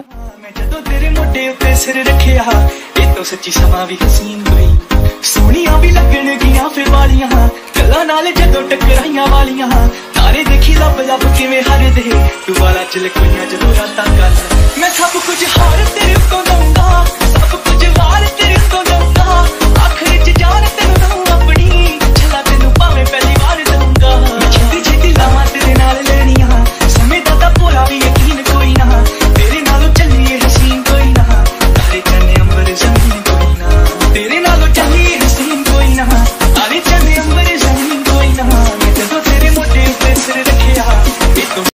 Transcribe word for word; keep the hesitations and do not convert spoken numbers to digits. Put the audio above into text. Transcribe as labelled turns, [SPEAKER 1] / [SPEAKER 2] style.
[SPEAKER 1] मैं जदों तेरे मोटे उत्ते सिर रखिया ये तो सच्ची समा भी हसीन कोई सोनिया भी लगन गियां फिर वालियां गल्लां नाल जदों टकराइयां वालियां तारे देखी लब लब किवें हरदे तू वाला चल कोइयां जदों रातां गल मैं सब